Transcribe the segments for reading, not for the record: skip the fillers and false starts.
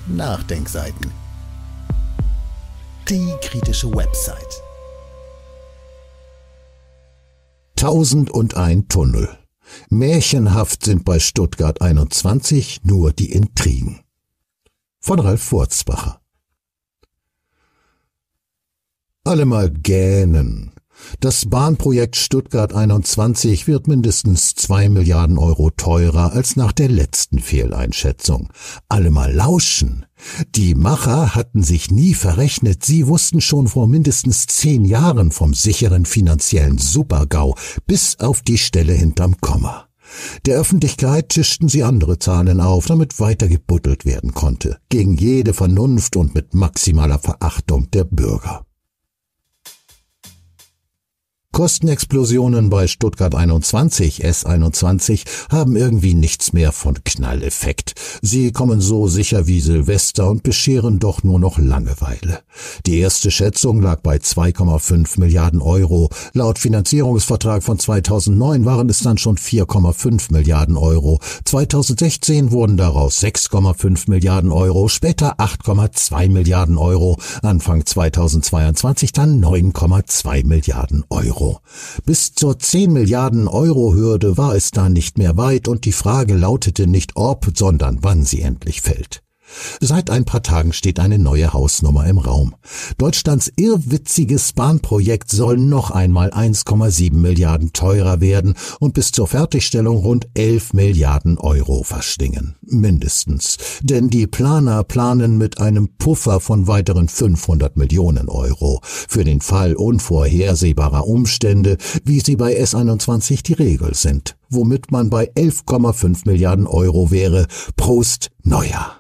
Nachdenkseiten. Die kritische Website. 1001 Tunnel. Märchenhaft sind bei Stuttgart 21 nur die Intrigen. Von Ralf Wurzbacher. Alle mal gähnen. Das Bahnprojekt Stuttgart 21 wird mindestens 2 Milliarden Euro teurer als nach der letzten Fehleinschätzung. Alle mal lauschen. Die Macher hatten sich nie verrechnet. Sie wussten schon vor mindestens 10 Jahren vom sicheren finanziellen Supergau bis auf die Stelle hinterm Komma. Der Öffentlichkeit tischten sie andere Zahlen auf, damit weiter gebuddelt werden konnte. Gegen jede Vernunft und mit maximaler Verachtung der Bürger. Kostenexplosionen bei Stuttgart 21, S21, haben irgendwie nichts mehr von Knalleffekt. Sie kommen so sicher wie Silvester und bescheren doch nur noch Langeweile. Die erste Schätzung lag bei 2,5 Milliarden Euro. Laut Finanzierungsvertrag von 2009 waren es dann schon 4,5 Milliarden Euro. 2016 wurden daraus 6,5 Milliarden Euro, später 8,2 Milliarden Euro, Anfang 2022 dann 9,2 Milliarden Euro. Bis zur 10 Milliarden Euro Hürde war es da nicht mehr weit und die Frage lautete nicht ob, sondern wann sie endlich fällt. Seit ein paar Tagen steht eine neue Hausnummer im Raum. Deutschlands irrwitziges Bahnprojekt soll noch einmal 1,7 Milliarden teurer werden und bis zur Fertigstellung rund 11 Milliarden Euro verschlingen. Mindestens. Denn die Planer planen mit einem Puffer von weiteren 500 Millionen Euro. Für den Fall unvorhersehbarer Umstände, wie sie bei S21 die Regel sind. Womit man bei 11,5 Milliarden Euro wäre. Prost, Neujahr!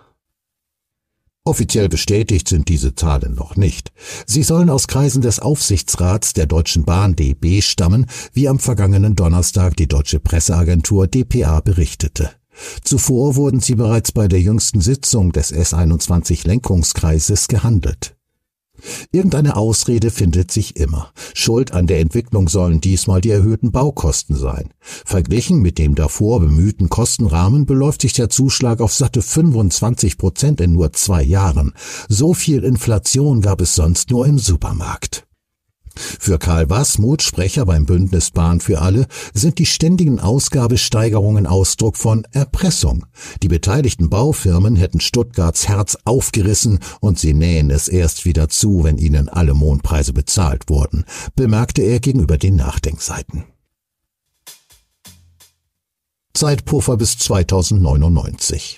Offiziell bestätigt sind diese Zahlen noch nicht. Sie sollen aus Kreisen des Aufsichtsrats der Deutschen Bahn DB stammen, wie am vergangenen Donnerstag die deutsche Presseagentur dpa berichtete. Zuvor wurden sie bereits bei der jüngsten Sitzung des S21-Lenkungskreises gehandelt. Irgendeine Ausrede findet sich immer. Schuld an der Entwicklung sollen diesmal die erhöhten Baukosten sein. Verglichen mit dem davor bemühten Kostenrahmen beläuft sich der Zuschlag auf satte 25% in nur 2 Jahren. So viel Inflation gab es sonst nur im Supermarkt. Für Karl Wasmuth, Sprecher beim Bündnis Bahn für alle, sind die ständigen Ausgabesteigerungen Ausdruck von Erpressung. Die beteiligten Baufirmen hätten Stuttgarts Herz aufgerissen und sie nähen es erst wieder zu, wenn ihnen alle Mondpreise bezahlt wurden, bemerkte er gegenüber den Nachdenkseiten. Zeitpuffer bis 2099.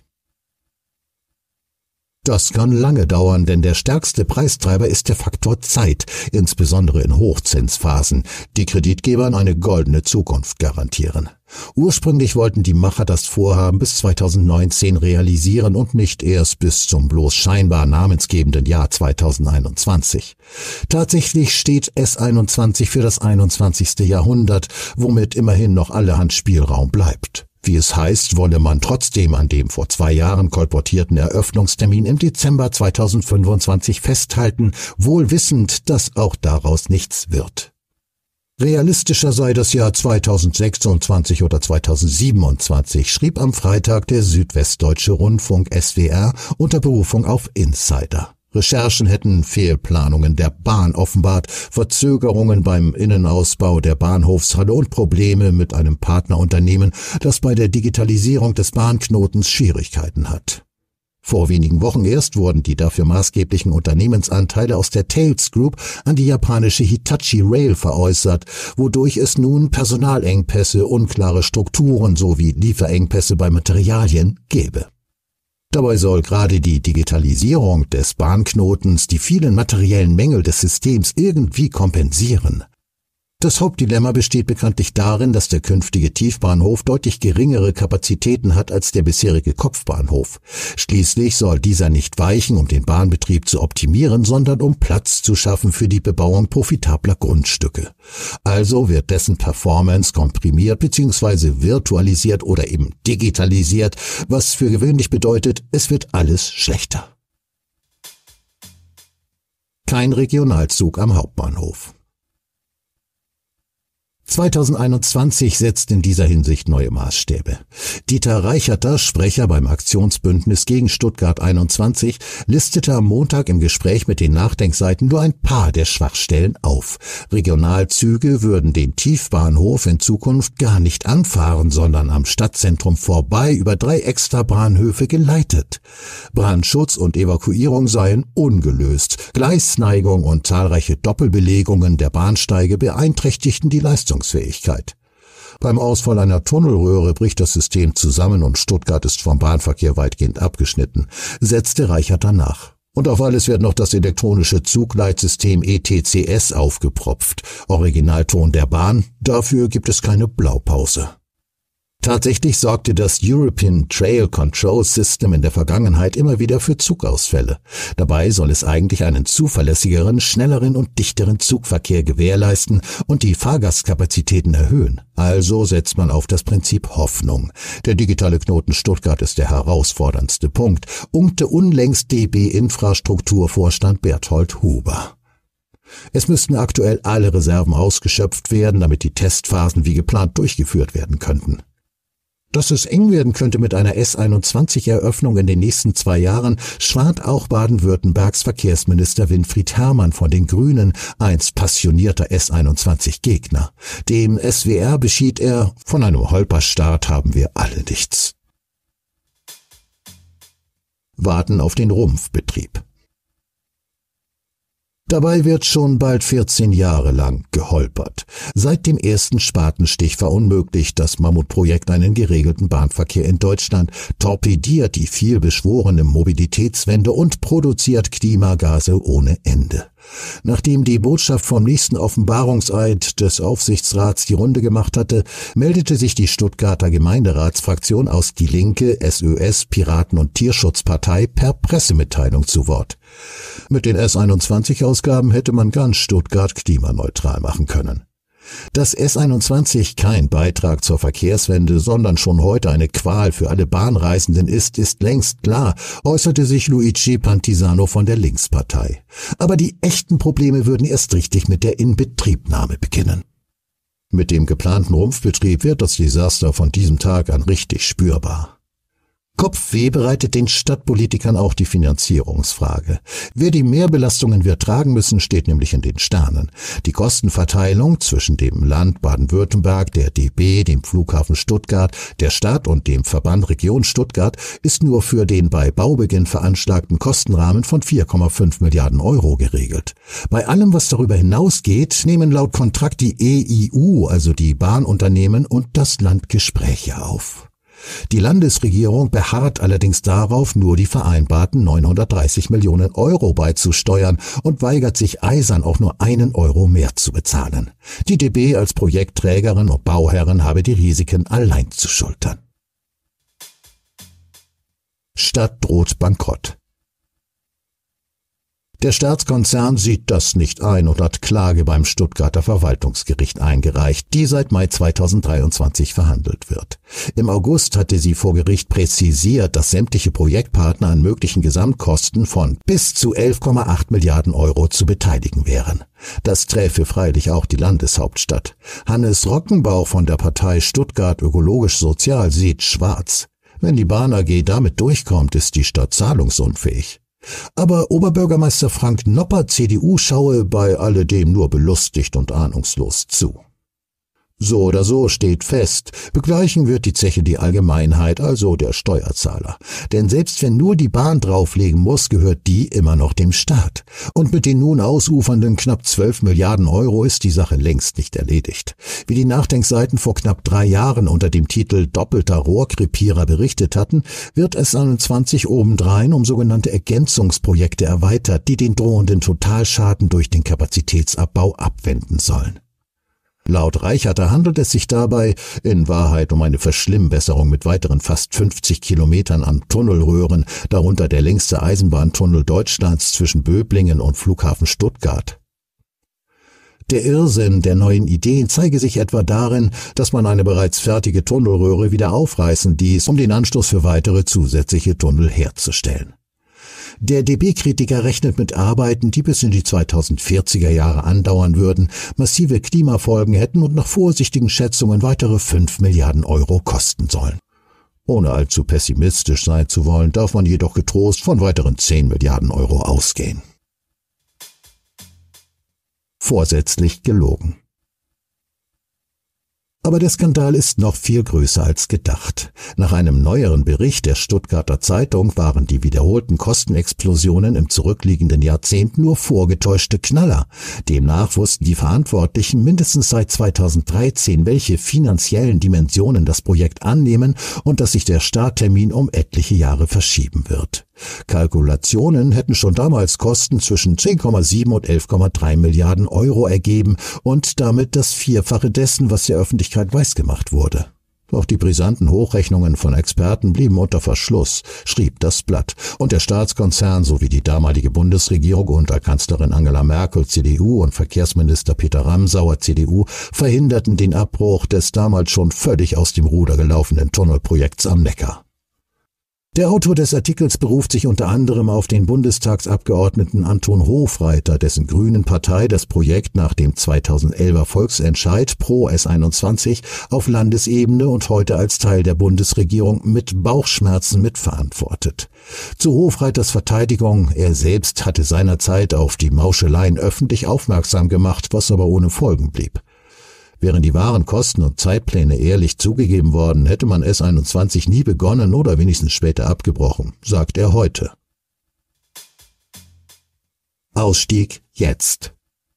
Das kann lange dauern, denn der stärkste Preistreiber ist der Faktor Zeit, insbesondere in Hochzinsphasen, die Kreditgebern eine goldene Zukunft garantieren. Ursprünglich wollten die Macher das Vorhaben bis 2019 realisieren und nicht erst bis zum bloß scheinbar namensgebenden Jahr 2021. Tatsächlich steht S21 für das 21. Jahrhundert, womit immerhin noch allerhand Spielraum bleibt. Wie es heißt, wolle man trotzdem an dem vor 2 Jahren kolportierten Eröffnungstermin im Dezember 2025 festhalten, wohl wissend, dass auch daraus nichts wird. Realistischer sei das Jahr 2026 oder 2027, schrieb am Freitag der Südwestdeutsche Rundfunk SWR unter Berufung auf Insider. Recherchen hätten Fehlplanungen der Bahn offenbart, Verzögerungen beim Innenausbau der Bahnhofshalle und Probleme mit einem Partnerunternehmen, das bei der Digitalisierung des Bahnknotens Schwierigkeiten hat. Vor wenigen Wochen erst wurden die dafür maßgeblichen Unternehmensanteile aus der Thales Group an die japanische Hitachi Rail veräußert, wodurch es nun Personalengpässe, unklare Strukturen sowie Lieferengpässe bei Materialien gäbe. Dabei soll gerade die Digitalisierung des Bahnknotens die vielen materiellen Mängel des Systems irgendwie kompensieren. Das Hauptdilemma besteht bekanntlich darin, dass der künftige Tiefbahnhof deutlich geringere Kapazitäten hat als der bisherige Kopfbahnhof. Schließlich soll dieser nicht weichen, um den Bahnbetrieb zu optimieren, sondern um Platz zu schaffen für die Bebauung profitabler Grundstücke. Also wird dessen Performance komprimiert bzw. virtualisiert oder eben digitalisiert, was für gewöhnlich bedeutet, es wird alles schlechter. Kein Regionalzug am Hauptbahnhof. 2021 setzt in dieser Hinsicht neue Maßstäbe. Dieter Reicherter, Sprecher beim Aktionsbündnis gegen Stuttgart 21, listete am Montag im Gespräch mit den Nachdenkseiten nur ein paar der Schwachstellen auf. Regionalzüge würden den Tiefbahnhof in Zukunft gar nicht anfahren, sondern am Stadtzentrum vorbei über 3 Extrabahnhöfe geleitet. Brandschutz und Evakuierung seien ungelöst. Gleisneigung und zahlreiche Doppelbelegungen der Bahnsteige beeinträchtigten die Leistungsfähigkeit. Beim Ausfall einer Tunnelröhre bricht das System zusammen und Stuttgart ist vom Bahnverkehr weitgehend abgeschnitten, setzte Reicherter nach. Und auf alles wird noch das elektronische Zugleitsystem ETCS aufgepropft. Originalton der Bahn, dafür gibt es keine Blaupause. Tatsächlich sorgte das European Trail Control System in der Vergangenheit immer wieder für Zugausfälle. Dabei soll es eigentlich einen zuverlässigeren, schnelleren und dichteren Zugverkehr gewährleisten und die Fahrgastkapazitäten erhöhen. Also setzt man auf das Prinzip Hoffnung. Der digitale Knoten Stuttgart ist der herausforderndste Punkt, unkte unlängst DB Infrastrukturvorstand Berthold Huber. Es müssten aktuell alle Reserven ausgeschöpft werden, damit die Testphasen wie geplant durchgeführt werden könnten. Dass es eng werden könnte mit einer S21-Eröffnung in den nächsten 2 Jahren, schwant auch Baden-Württembergs Verkehrsminister Winfried Herrmann von den Grünen, einst passionierter S21-Gegner. Dem SWR beschied er, von einem Holperstart haben wir alle nichts. Warten auf den Rumpfbetrieb. Dabei wird schon bald 14 Jahre lang geholpert. Seit dem ersten Spatenstich verunmöglicht das Mammutprojekt einen geregelten Bahnverkehr in Deutschland, torpediert die vielbeschworene Mobilitätswende und produziert Klimagase ohne Ende. Nachdem die Botschaft vom nächsten Offenbarungseid des Aufsichtsrats die Runde gemacht hatte, meldete sich die Stuttgarter Gemeinderatsfraktion aus Die Linke, SÖS, Piraten und Tierschutzpartei per Pressemitteilung zu Wort. Mit den S21-Ausgaben hätte man ganz Stuttgart klimaneutral machen können. Dass S21 kein Beitrag zur Verkehrswende, sondern schon heute eine Qual für alle Bahnreisenden ist längst klar, äußerte sich Luigi Pantisano von der Linkspartei. Aber die echten Probleme würden erst richtig mit der Inbetriebnahme beginnen. Mit dem geplanten Rumpfbetrieb wird das Desaster von diesem Tag an richtig spürbar. Kopfweh bereitet den Stadtpolitikern auch die Finanzierungsfrage. Wer die Mehrbelastungen wird tragen müssen, steht nämlich in den Sternen. Die Kostenverteilung zwischen dem Land Baden-Württemberg, der DB, dem Flughafen Stuttgart, der Stadt und dem Verband Region Stuttgart ist nur für den bei Baubeginn veranschlagten Kostenrahmen von 4,5 Milliarden Euro geregelt. Bei allem, was darüber hinausgeht, nehmen laut Kontrakt die EIU, also die Bahnunternehmen und das Land Gespräche auf. Die Landesregierung beharrt allerdings darauf, nur die vereinbarten 930 Millionen Euro beizusteuern und weigert sich eisern, auch nur 1 Euro mehr zu bezahlen. Die DB als Projektträgerin und Bauherrin habe die Risiken allein zu schultern. Stadt droht Bankrott. Der Staatskonzern sieht das nicht ein und hat Klage beim Stuttgarter Verwaltungsgericht eingereicht, die seit Mai 2023 verhandelt wird. Im August hatte sie vor Gericht präzisiert, dass sämtliche Projektpartner an möglichen Gesamtkosten von bis zu 11,8 Milliarden Euro zu beteiligen wären. Das träfe freilich auch die Landeshauptstadt. Hannes Rockenbauch von der Partei Stuttgart Ökologisch Sozial sieht schwarz. Wenn die Bahn AG damit durchkommt, ist die Stadt zahlungsunfähig. Aber Oberbürgermeister Frank Nopper, CDU, schaue bei alledem nur belustigt und ahnungslos zu. So oder so steht fest, begleichen wird die Zeche die Allgemeinheit, also der Steuerzahler. Denn selbst wenn nur die Bahn drauflegen muss, gehört die immer noch dem Staat. Und mit den nun ausufernden knapp 12 Milliarden Euro ist die Sache längst nicht erledigt. Wie die Nachdenkseiten vor knapp 3 Jahren unter dem Titel Doppelter Rohrkrepierer berichtet hatten, wird S21 obendrein um sogenannte Ergänzungsprojekte erweitert, die den drohenden Totalschaden durch den Kapazitätsabbau abwenden sollen. Laut Reicherter handelt es sich dabei in Wahrheit um eine Verschlimmbesserung mit weiteren fast 50 Kilometern an Tunnelröhren, darunter der längste Eisenbahntunnel Deutschlands zwischen Böblingen und Flughafen Stuttgart. Der Irrsinn der neuen Ideen zeige sich etwa darin, dass man eine bereits fertige Tunnelröhre wieder aufreißen ließ, um den Anschluss für weitere zusätzliche Tunnel herzustellen. Der DB-Kritiker rechnet mit Arbeiten, die bis in die 2040er Jahre andauern würden, massive Klimafolgen hätten und nach vorsichtigen Schätzungen weitere 5 Milliarden Euro kosten sollen. Ohne allzu pessimistisch sein zu wollen, darf man jedoch getrost von weiteren 10 Milliarden Euro ausgehen. Vorsätzlich gelogen. Aber der Skandal ist noch viel größer als gedacht. Nach einem neueren Bericht der Stuttgarter Zeitung waren die wiederholten Kostenexplosionen im zurückliegenden Jahrzehnt nur vorgetäuschte Knaller. Demnach wussten die Verantwortlichen mindestens seit 2013, welche finanziellen Dimensionen das Projekt annehmen und dass sich der Starttermin um etliche Jahre verschieben wird. Kalkulationen hätten schon damals Kosten zwischen 10,7 und 11,3 Milliarden Euro ergeben und damit das Vierfache dessen, was der Öffentlichkeit weisgemacht wurde. Doch die brisanten Hochrechnungen von Experten blieben unter Verschluss, schrieb das Blatt, und der Staatskonzern sowie die damalige Bundesregierung unter Kanzlerin Angela Merkel CDU und Verkehrsminister Peter Ramsauer CDU verhinderten den Abbruch des damals schon völlig aus dem Ruder gelaufenen Tunnelprojekts am Neckar. Der Autor des Artikels beruft sich unter anderem auf den Bundestagsabgeordneten Anton Hofreiter, dessen Grünen Partei das Projekt nach dem 2011er Volksentscheid pro S21 auf Landesebene und heute als Teil der Bundesregierung mit Bauchschmerzen mitverantwortet. Zu Hofreiters Verteidigung: Er selbst hatte seinerzeit auf die Mauscheleien öffentlich aufmerksam gemacht, was aber ohne Folgen blieb. Wären die wahren Kosten und Zeitpläne ehrlich zugegeben worden, hätte man S21 nie begonnen oder wenigstens später abgebrochen, sagt er heute. Ausstieg jetzt.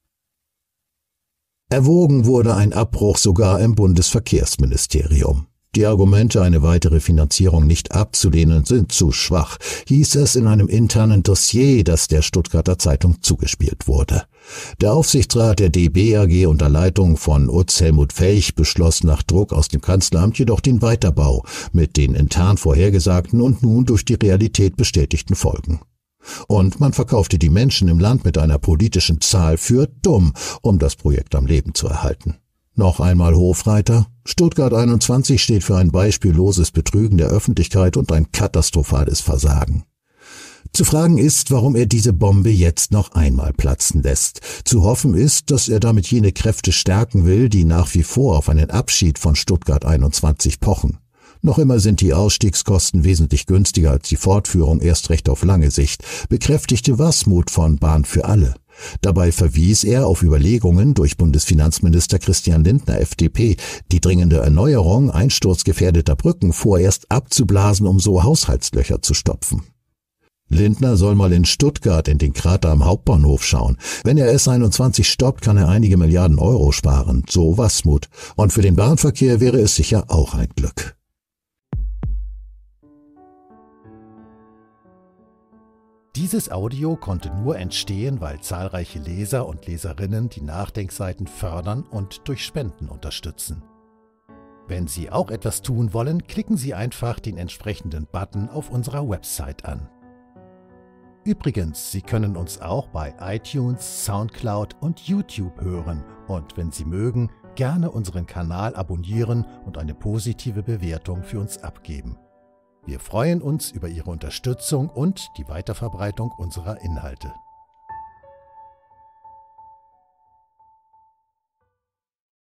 Erwogen wurde ein Abbruch sogar im Bundesverkehrsministerium. Die Argumente, eine weitere Finanzierung nicht abzulehnen, sind zu schwach, hieß es in einem internen Dossier, das der Stuttgarter Zeitung zugespielt wurde. Der Aufsichtsrat der DB AG unter Leitung von Utz Helmut Felch beschloss nach Druck aus dem Kanzleramt jedoch den Weiterbau mit den intern vorhergesagten und nun durch die Realität bestätigten Folgen. Und man verkaufte die Menschen im Land mit einer politischen Zahl für dumm, um das Projekt am Leben zu erhalten. Noch einmal Hofreiter: Stuttgart 21 steht für ein beispielloses Betrügen der Öffentlichkeit und ein katastrophales Versagen. Zu fragen ist, warum er diese Bombe jetzt noch einmal platzen lässt. Zu hoffen ist, dass er damit jene Kräfte stärken will, die nach wie vor auf einen Abschied von Stuttgart 21 pochen. Noch immer sind die Ausstiegskosten wesentlich günstiger als die Fortführung, erst recht auf lange Sicht, bekräftigte Wasmuth von Bahn für alle. Dabei verwies er auf Überlegungen durch Bundesfinanzminister Christian Lindner FDP, die dringende Erneuerung einsturzgefährdeter Brücken vorerst abzublasen, um so Haushaltslöcher zu stopfen. Lindner soll mal in Stuttgart in den Krater am Hauptbahnhof schauen. Wenn er S21 stoppt, kann er einige Milliarden Euro sparen, so Wasmuth. Und für den Bahnverkehr wäre es sicher auch ein Glück. Dieses Audio konnte nur entstehen, weil zahlreiche Leser und Leserinnen die Nachdenkseiten fördern und durch Spenden unterstützen. Wenn Sie auch etwas tun wollen, klicken Sie einfach den entsprechenden Button auf unserer Website an. Übrigens, Sie können uns auch bei iTunes, Soundcloud und YouTube hören und wenn Sie mögen, gerne unseren Kanal abonnieren und eine positive Bewertung für uns abgeben. Wir freuen uns über Ihre Unterstützung und die Weiterverbreitung unserer Inhalte.